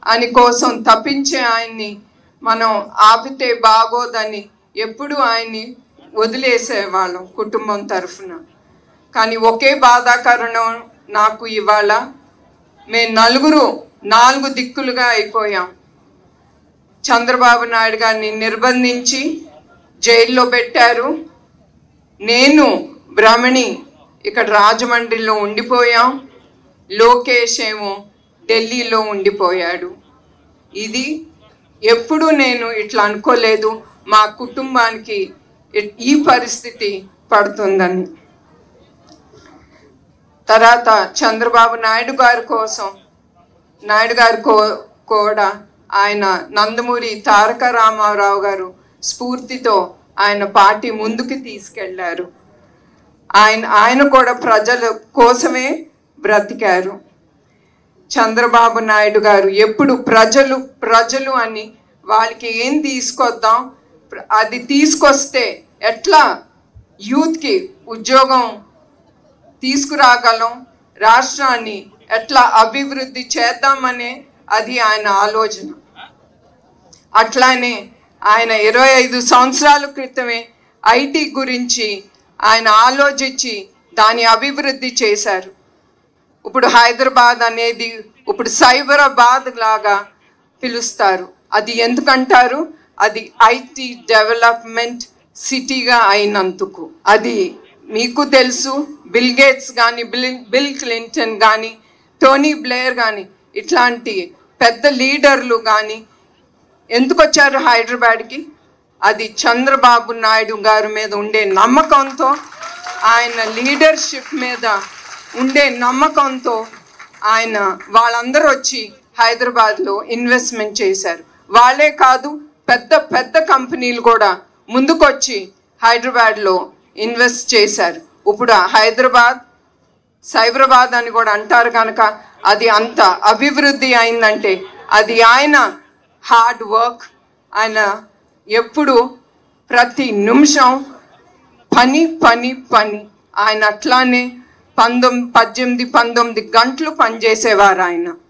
అని కోసం తప్పించే ఆయన్ని మనం ఆపితే బాగోదని ఎప్పుడు ఆయన్ని వదిలేసేవాళ్ళం కుటుంబం తరఫున. కానీ ఒకే బాధాకరణం నాకు ఇవాళ మేము నలుగురు 4 దిక్కులుగా అయిపోయాం. చంద్రబాబు నాయుడు గారిని నిర్బంధించి జైల్లో పెట్టారు. నేను బ్రహ్మణి ఇక్కడ రాజమండ్రిలో ఉండిపోయాం. లోకేష్ ఏమో ఢిల్లీలో ఉండిపోయాడు. ఇది ఎప్పుడు నేను ఇట్లా అనుకోలేదు మా కుటుంబానికి ఈ పరిస్థితి పడుతుందని. తర్వాత చంద్రబాబు నాయుడు గారి కోసం కూడా ఆయన నందమూరి తారక రామారావు గారు స్ఫూర్తితో ఆయన పార్టీ ముందుకు తీసుకెళ్లారు. ఆయన కూడా ప్రజల కోసమే బ్రతికారు. చంద్రబాబు నాయుడు గారు ఎప్పుడు ప్రజలు అని వాళ్ళకి ఏం తీసుకొద్దాం, అది తీసుకొస్తే ఎట్లా యూత్కి ఉద్యోగం తీసుకురాగలం, రాష్ట్రాన్ని ఎట్లా అభివృద్ధి చేద్దామనే అది ఆయన ఆలోచన. అట్లానే ఆయన 25 సంవత్సరాల క్రితమే ఐటీ గురించి ఆయన ఆలోచించి దాని అభివృద్ధి చేశారు. ఇప్పుడు హైదరాబాద్ అనేది ఇప్పుడు సైబరాబాద్ లాగా పిలుస్తారు. అది ఎందుకంటారు? అది ఐటీ డెవలప్మెంట్ సిటీగా అయినందుకు. అది మీకు తెలుసు, బిల్ గేట్స్ కానీ, బిల్ క్లింటన్ కానీ, టోనీ బ్లేయర్ కానీ, ఇట్లాంటి పెద్ద లీడర్లు కానీ ఎందుకు వచ్చారు హైదరాబాద్కి? అది చంద్రబాబు నాయుడు గారి మీద ఉండే నమ్మకంతో, ఆయన లీడర్షిప్ మీద ఉండే నమ్మకంతో ఆయన వాళ్ళందరూ వచ్చి హైదరాబాద్లో ఇన్వెస్ట్మెంట్ చేశారు. వాళ్ళే కాదు, పెద్ద పెద్ద కంపెనీలు కూడా ముందుకొచ్చి హైదరాబాద్లో ఇన్వెస్ట్ చేశారు. ఇప్పుడు హైదరాబాద్ సైబరాబాద్ అని కూడా అంటారు కనుక అది అంత అభివృద్ధి అయిందంటే అది ఆయన హార్డ్ వర్క్. ఆయన ఎప్పుడు ప్రతి నిమిషం పని పని పని. ఆయన అట్లానే 18-19 గంటలు పనిచేసేవారు ఆయన.